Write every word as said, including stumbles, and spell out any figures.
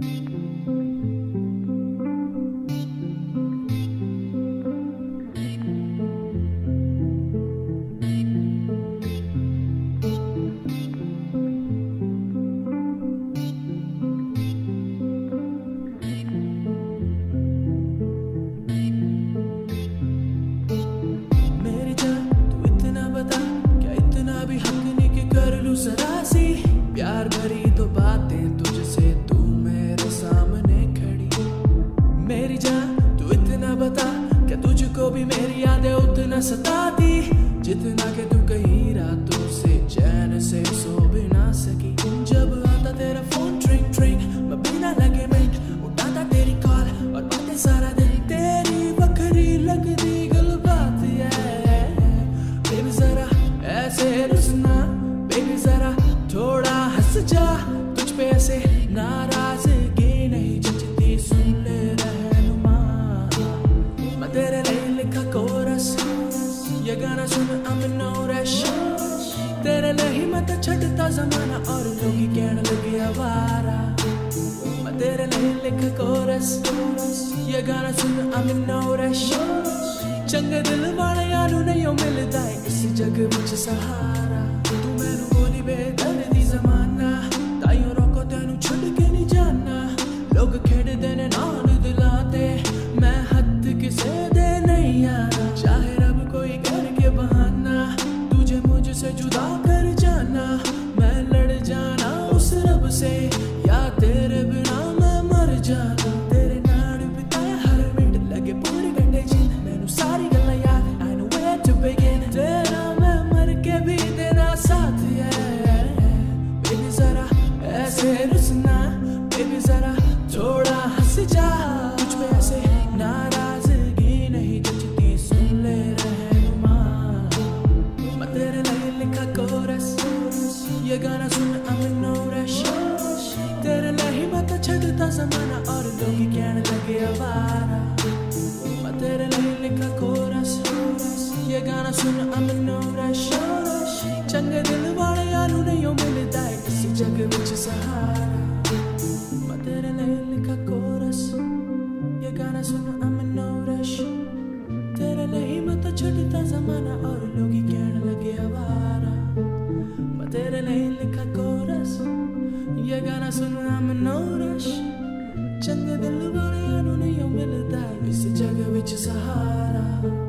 जरा सी प्यार भरी तो बातें तुझसे, तू मेरे सामने खड़ी। मेरी जान तू इतना बता, क्या तुझको भी मेरी यादें उतना सताती जितना कि तू कहीं रातों से चैन से सो भी ना सकी। जब आता तेरा फोन ट्रिंग ट्रिंग, मैं बिना लगे मिनट उठाता तेरी कॉल और बातें सारा दिन तेरी बकरी लगती गल बात है। बेबी जरा ऐसे रुसना, बेबी जरा थोड़ा हंस जा, तुझ पे ऐसे नाराजगी नहीं जचती, सुन ले रहनुमा। मैं तेरे लिए लिखा कोरस, ये गाना सुन I'm in no rush। तेरे लिए ही मैं तो छटता जमाना और लोग कहने लगे आवारा। मैं तेरे लिए लिखा कोरस, ये गाना सुन I'm in no rush। चंगे दिल वाले यानू नहीं मिलता है इस जग विच सहारा। तू मैनू बोली बेदर्दी जमाना, ताइयों रोको तेनू छुड़ के नहीं जाना। लोग खेड़दे ने नाल दिलाते, मैं हद किसे दे नहीं आना। चाहे रब कोई करके बहाना, तुझे मुझसे जुदा कर जाना। मैं लड़ जाना उस रब से, या तेरे बिना मैं मर जाना। तेरे नाल बिताया हर मिनट लगे पूरे घंटे जिन, मैनू सारी गल्लां याद I know where to begin। तेरा मैं मर के भी तेरा साथ है। बेबी जरा ऐसे रुसना, बेबी जरा थोड़ा हंस जा, कुछ में ऐसे नाराजगी नहीं जचती, सुन ले रहनुमा। मैं तेरे लिए लिखा कोरस, ये गाना सुन I'm in no rush। तेरे लिए ही मैं तो छड़ता जमाना और लोग कहने लगे आवारा। मैं तेरे लिए लिखा कोरस, ये गाना सुन I'm in no rush। चंगे दिल वाले यानू नहीं मिलता है इस जग विच सहारा। मैं तेरे लिए लिखा कोरस, ये गाना सुन I'm in no rush। तेरे लिए ही मैं तो छड़ता जमाना और लोग कहने लगे आवारा। मैं तेरे लिए लिखा कोरस, ये गाना सुन I'm in no rush। चंगे दिल वाले यानू नहीं मिलता है इस जग विच सहारा।